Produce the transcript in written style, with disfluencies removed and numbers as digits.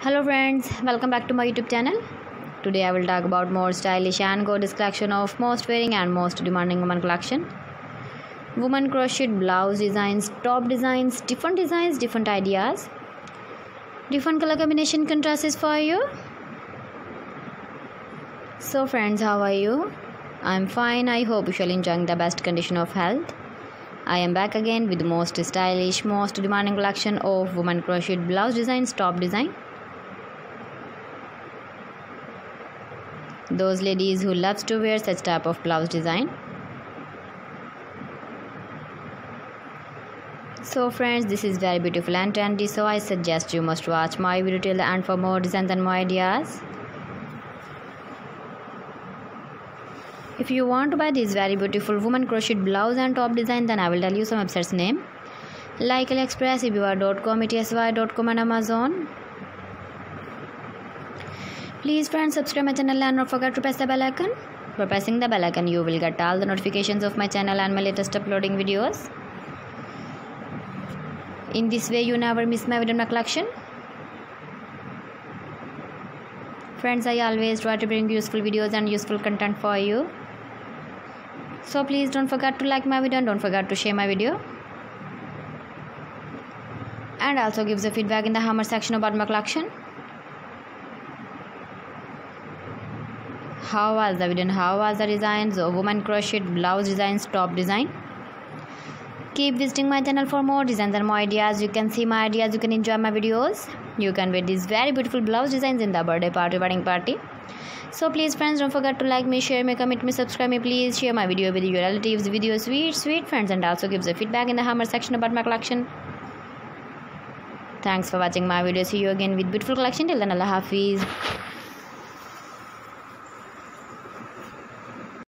Hello friends, welcome back to my YouTube channel. Today I will talk about more stylish and gorgeous collection of most wearing and most demanding woman collection. Woman crochet blouse designs, top designs, different ideas, different color combination contrasts for you. So friends, how are you? I'm fine. I hope you shall enjoying the best condition of health. I am back again with the most stylish, most demanding collection of woman crochet blouse designs, top design. Those ladies who loves to wear such type of blouse design. So friends, this is very beautiful and trendy, so I suggest you must watch my video till the end for more designs and more ideas. If you want to buy this very beautiful woman crochet blouse and top design, then I will tell you some websites name like AliExpress, eBay.com, etsy.com and Amazon. Please friends, subscribe my channel and not forget to press the bell icon. For pressing the bell icon, you will get all the notifications of my channel and my latest uploading videos. In this way, you never miss my video in my collection. Friends, I always try to bring useful videos and useful content for you. So please don't forget to like my video and don't forget to share my video. And also give the feedback in the hammer section about my collection. How was the video and how was the designs of woman crochet blouse designs, top design? Keep visiting my channel for more designs and more ideas. You can see my ideas, you can enjoy my videos. You can wear these very beautiful blouse designs in the birthday party, wedding party. So please friends, don't forget to like me, share me, comment me, subscribe me. Please share my video with your relatives, with your sweet friends, and also give the feedback in the hammer section about my collection. Thanks for watching my video. See you again with beautiful collection. Till then, Allah Hafiz.